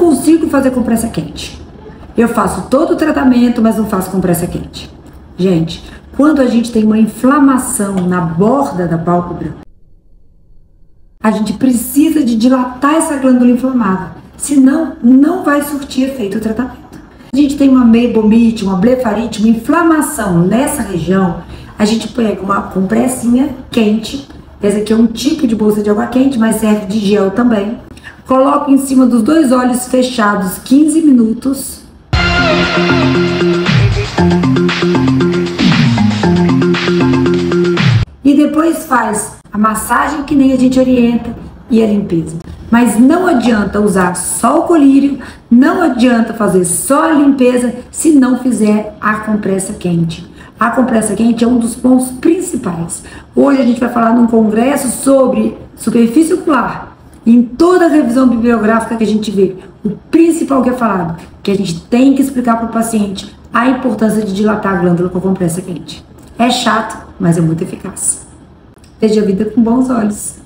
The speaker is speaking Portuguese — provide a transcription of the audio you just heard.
consigo fazer compressa quente. Eu faço todo o tratamento, mas não faço compressa quente. Gente, quando a gente tem uma inflamação na borda da pálpebra, a gente precisa de dilatar essa glândula inflamada, senão não vai surtir efeito o tratamento. A gente tem uma meibomite, uma blefarite, uma inflamação nessa região, a gente pega uma compressinha quente, essa aqui é um tipo de bolsa de água quente, mas serve de gel também. Coloca em cima dos 2 olhos fechados 15 minutos. E depois faz a massagem que nem a gente orienta e a limpeza. Mas não adianta usar só o colírio, não adianta fazer só a limpeza se não fizer a compressa quente. A compressa quente é um dos pontos principais. Hoje a gente vai falar num congresso sobre superfície ocular. Em toda a revisão bibliográfica que a gente vê, o principal que é falado, que a gente tem que explicar para o paciente a importância de dilatar a glândula com a compressa quente. É chato, mas é muito eficaz. Veja a vida com bons olhos.